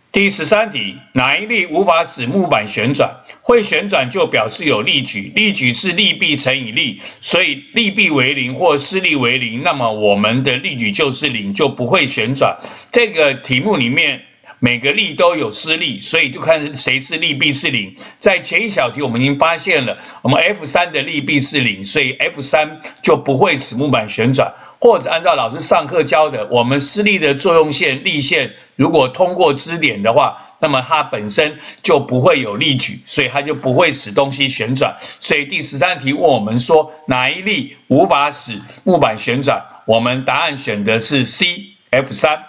第13题，哪一力无法使木板旋转？会旋转就表示有力矩，力矩是力臂乘以力，所以力臂为0或施力为0，那么我们的力矩就是0，就不会旋转。这个题目里面每个力都有施力，所以就看谁是力臂是0。在前一小题我们已经发现了，我们 F3 的力臂是0，所以 F3 就不会使木板旋转。或者按照老师上课教的，我们施力的作用线力线如果通过支点的话，那么它本身就不会有力矩，所以它就不会使东西旋转。所以第13题问我们说哪一力无法使木板旋转？我们答案选的是 C，F3。